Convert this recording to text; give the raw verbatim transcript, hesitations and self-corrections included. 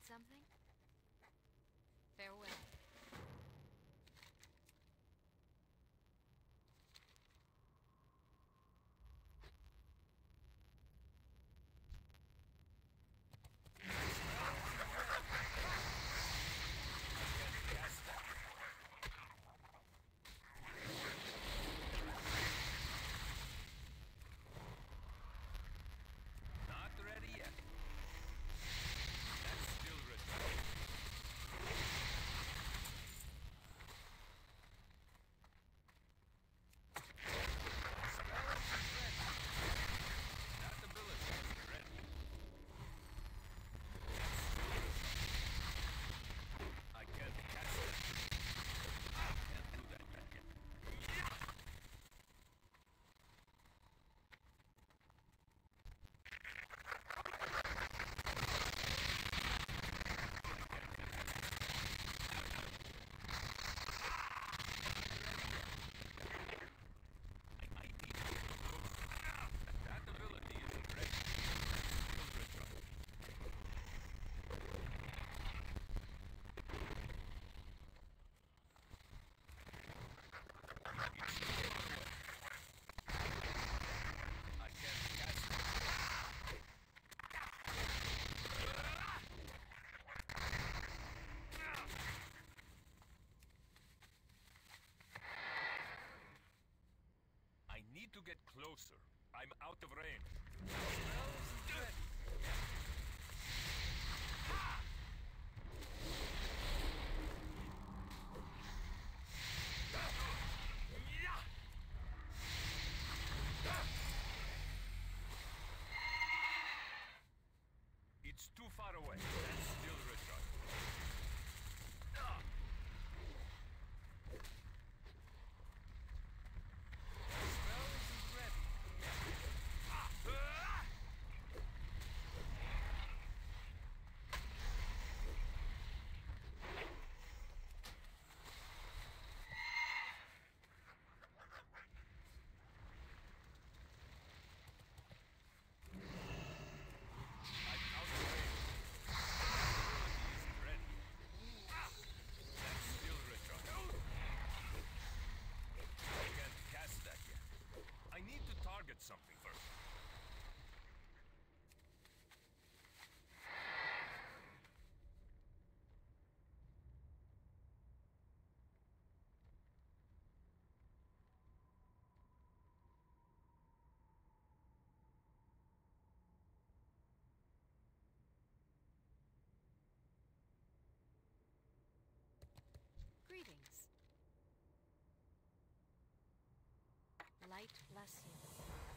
Need something? Farewell. Not ready yet. That's still retarded. Spell is ready. That ability is ready. I can't cast it. I can't do that yet. I need to go closer. That ability is ready. Still retarded. It's too far away. I can't cast it. I need to get closer. I'm out of range. Spell is ready. It's too far away. That's still retarded. Spell is ready. I'm out of range. Ability is ready. That's still retarded. I can't cast that yet. I need to target something first. Greetings. Light bless you.